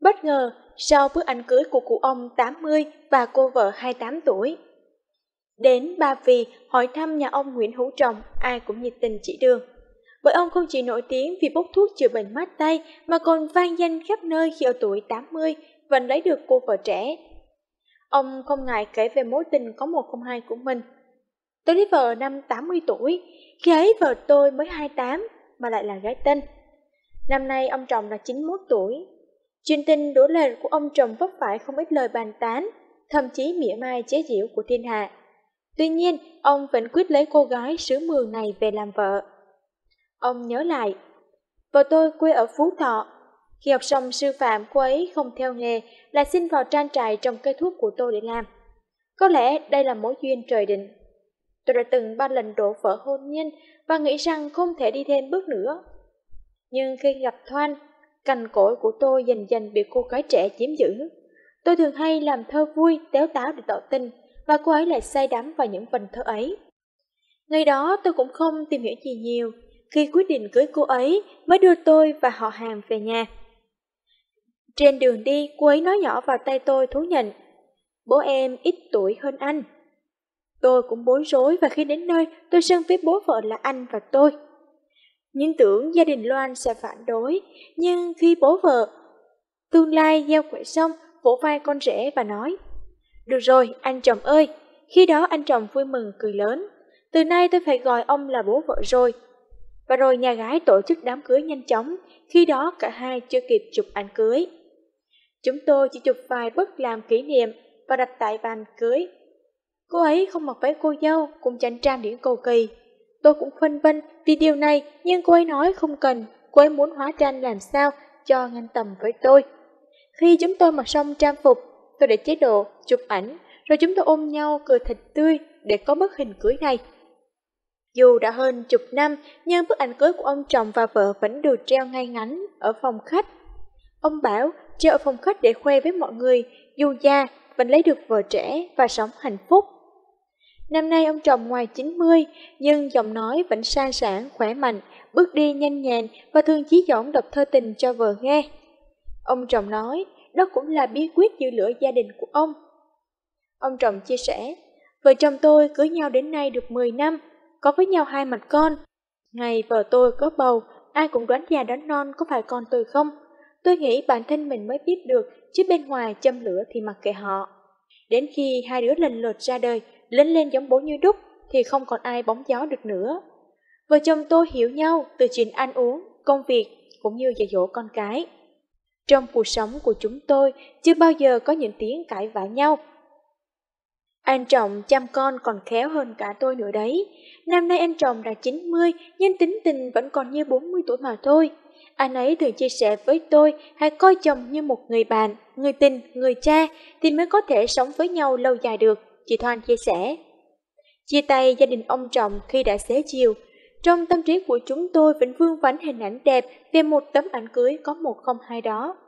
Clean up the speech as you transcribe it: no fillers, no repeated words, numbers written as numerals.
Bất ngờ, sau bức ảnh cưới của cụ ông 80 và cô vợ 28 tuổi. Đến Ba Vì hỏi thăm nhà ông Nguyễn Hữu Trọng, ai cũng nhiệt tình chỉ đường. Bởi ông không chỉ nổi tiếng vì bốc thuốc chữa bệnh mát tay mà còn vang danh khắp nơi khi ở tuổi 80 vẫn lấy được cô vợ trẻ. Ông không ngại kể về mối tình có một không hai của mình. Tôi lấy vợ năm 80 tuổi, khi ấy vợ tôi mới 28 mà lại là gái Tân. Năm nay ông Trọng là 91 tuổi. Chuyện tình đổ lệ của ông Trọng vấp phải không ít lời bàn tán, thậm chí mỉa mai chế giễu của thiên hạ. Tuy nhiên, ông vẫn quyết lấy cô gái xứ Mường này về làm vợ. Ông nhớ lại, vợ tôi quê ở Phú Thọ. Khi học xong sư phạm, cô ấy không theo nghề, lại xin vào trang trại trồng cây thuốc của tôi để làm. Có lẽ đây là mối duyên trời định. Tôi đã từng 3 lần đổ vỡ hôn nhân và nghĩ rằng không thể đi thêm bước nữa. Nhưng khi gặp Thoan, cành cỗi của tôi dần dần bị cô gái trẻ chiếm giữ. Tôi thường hay làm thơ vui, téo táo để tỏ tình, và cô ấy lại say đắm vào những vần thơ ấy. Ngày đó tôi cũng không tìm hiểu gì nhiều, khi quyết định cưới cô ấy mới đưa tôi và họ hàng về nhà. Trên đường đi, cô ấy nói nhỏ vào tay tôi thú nhận, bố em ít tuổi hơn anh. Tôi cũng bối rối và khi đến nơi tôi xưng với bố vợ là anh và tôi. Nhưng tưởng gia đình Loan sẽ phản đối, nhưng khi bố vợ tương lai gieo quẻ xong, vỗ vai con rể và nói, được rồi anh chồng ơi. Khi đó anh chồng vui mừng cười lớn, từ nay tôi phải gọi ông là bố vợ rồi. Và rồi nhà gái tổ chức đám cưới nhanh chóng, khi đó cả hai chưa kịp chụp ảnh cưới. Chúng tôi chỉ chụp vài bức làm kỷ niệm và đặt tại bàn cưới. Cô ấy không mặc váy cô dâu, cũng chẳng trang điểm cầu kỳ. Tôi cũng phân vân vì điều này, nhưng cô ấy nói không cần, cô ấy muốn hóa trang làm sao cho ngang tầm với tôi. Khi chúng tôi mặc xong trang phục, tôi để chế độ chụp ảnh, rồi chúng tôi ôm nhau cười thật tươi để có bức hình cưới này. Dù đã hơn chục năm, nhưng bức ảnh cưới của ông chồng và vợ vẫn được treo ngay ngắn ở phòng khách. Ông bảo treo ở phòng khách để khoe với mọi người, dù già vẫn lấy được vợ trẻ và sống hạnh phúc. Năm nay ông chồng ngoài 90, nhưng giọng nói vẫn sang sảng, khỏe mạnh, bước đi nhanh nhẹn và thường chí dõng đọc thơ tình cho vợ nghe. Ông chồng nói, đó cũng là bí quyết giữ lửa gia đình của ông. Ông chồng chia sẻ, vợ chồng tôi cưới nhau đến nay được 10 năm, có với nhau 2 mặt con. Ngày vợ tôi có bầu, ai cũng đoán già đoán non có phải con tôi không. Tôi nghĩ bản thân mình mới biết được, chứ bên ngoài châm lửa thì mặc kệ họ. Đến khi hai đứa lần lượt ra đời, lớn lên giống bố như đúc, thì không còn ai bóng gió được nữa. Vợ chồng tôi hiểu nhau từ chuyện ăn uống, công việc, cũng như dạy dỗ con cái. Trong cuộc sống của chúng tôi, chưa bao giờ có những tiếng cãi vã nhau. Anh Trọng chăm con còn khéo hơn cả tôi nữa đấy. Năm nay anh Trọng đã 90, nhưng tính tình vẫn còn như 40 tuổi mà thôi. Anh ấy thường chia sẻ với tôi, hãy coi chồng như một người bạn, người tình, người cha, thì mới có thể sống với nhau lâu dài được, chị Thoan chia sẻ. Chia tay gia đình ông Trọng khi đã xế chiều, trong tâm trí của chúng tôi vẫn vương vấn hình ảnh đẹp về một tấm ảnh cưới có 102 đó.